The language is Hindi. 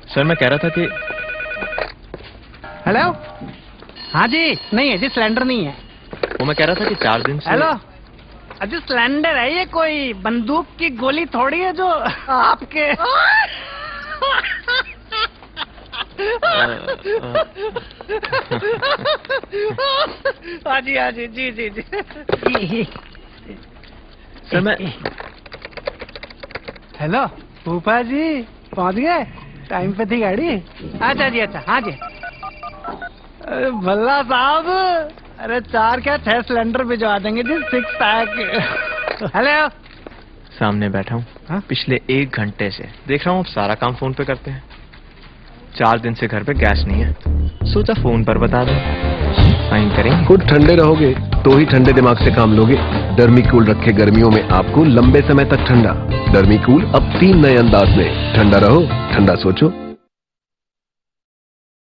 सर मैं कह रहा था कि हेलो। हाँ जी, नहीं है जी, सिलेंडर नहीं है। वो मैं कह रहा था कि 4 दिन से। हेलो, अजी सिलेंडर है, ये कोई बंदूक की गोली थोड़ी है जो आपके। हाँ जी, हाँ जी, जी जी जी। सर मैं। हेलो फूफा जी, पहुंच गए टाइम पे थी गाड़ी? अच्छा जी, अच्छा, हाँ जी। अरे भल्ला साहब, अरे 4 क्या 6 सिलेंडर भिजवा देंगे जी, 6 पैक। हेलो। सामने बैठा हूँ पिछले 1 घंटे से देख रहा हूँ, आप सारा काम फोन पे करते हैं। 4 दिन से घर पे गैस नहीं है, सोचा फोन पर बता दो, फाइन करेंगे। खुद ठंडे रहोगे तो ही ठंडे दिमाग से काम लोगे। डर्मीकूल रखे गर्मियों में आपको लंबे समय तक ठंडा। डर्मीकूल अब 3 नए अंदाज में। ठंडा रहो, ठंडा सोचो।